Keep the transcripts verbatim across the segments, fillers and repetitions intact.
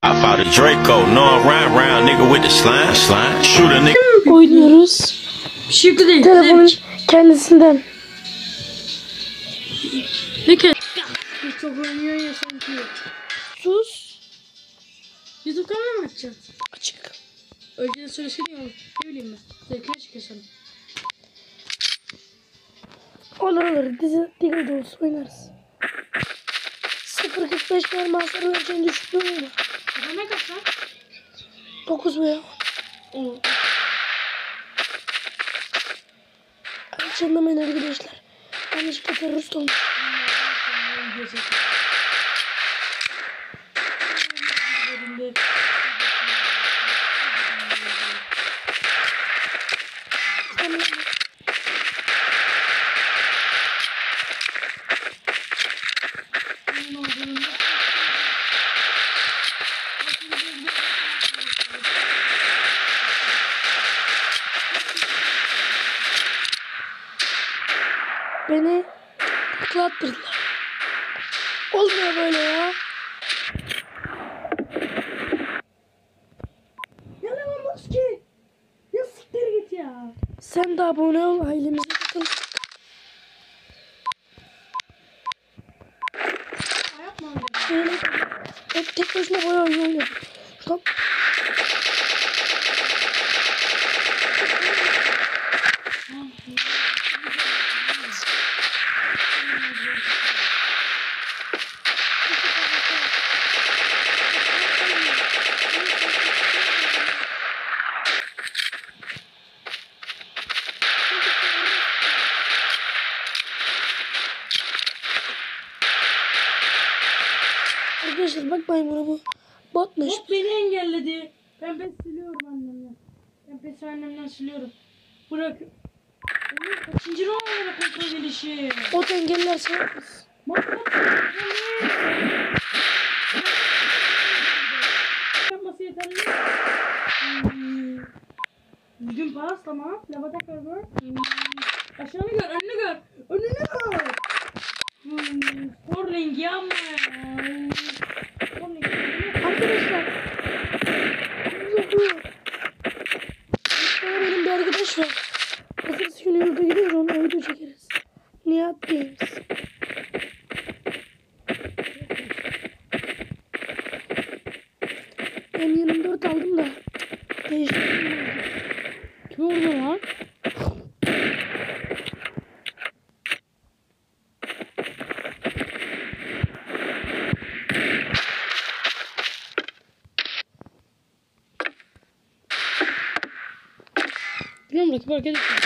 I fought a Draco, no round round nigga with the slime, slime, shoot a nigga. Oynuyoruz. Şimdi değil. Telefonun kendisinden. Peki. Çok oynuyor ya sanki. Sus. YouTube kanalı mı açacaksın? Açık. Önceden söylesene ya. Ne bileyim ben. Zevkine çıkıyorsun. Olur olur. Dizi Diggle Dolls oynarız. sıfır kırk beş mermi hasarı vereceğini düşünüyorum ama. Adam ne kaç lan? dokuz veya on. Hiç anlamayın arkadaşlar. Yanlışlıkla terörist olmuş. Beni takla attırdılar. Olmuyor böyle ya. Yalamamaz ki. Ya siktir git ya. Sen de abone ol, ailemize katıl. Yapma Şöyle tek, tek başına bayağı yol yapıyor. Şuradan arkadaşlar bakmayın buna, bu botmuş. Bot beni engelledi. Ben pes siliyorum annemden. Ben pes annemden siliyorum. Bırak. Onun kaçıncı romanlara kontrol gelişi. Bot engellerse yaparız. Bot bot. Yapması yeterli. Hmm. Bugün pas tamam. Lava tekrar gör. Hmm. Aşağını gör, önünü gör. Önünü gör. Hmm. Sporling yapma. Hmm. Sporling. Arkadaşlar uzakıyor. Benim bir arkadaş var. Pazartesi günü yurda gidiyoruz, ona video çekeriz. Nihat Games. Ben yirmi dört aldım da değiştirdim. Kim oldu lan? Bilmiyorum rakip hareket etmiyor.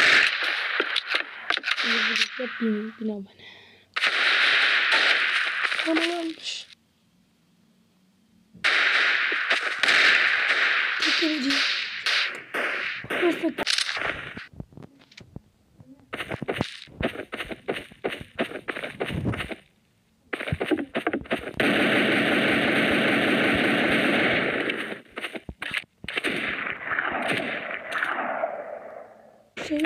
Yapayım bina bana. Bana almış. Tekrar diyor. Nasıl? Şeydi.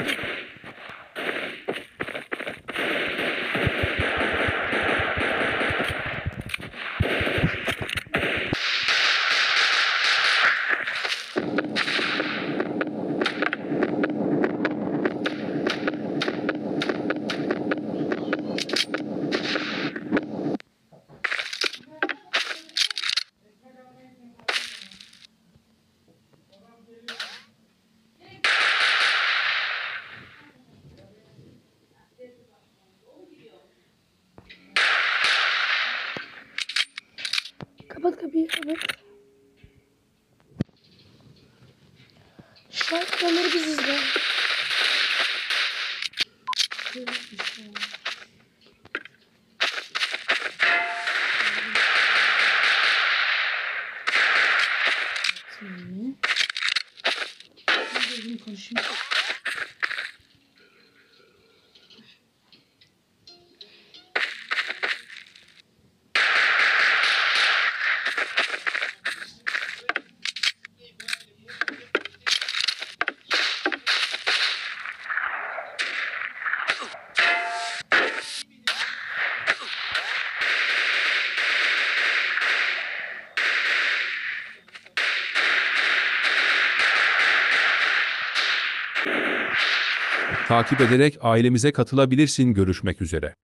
Kapat kapıyı, kapat. Şu ekranları biz izle. Şimdi. Şimdi konuşayım. takip ederek ailemize katılabilirsin. Görüşmek üzere.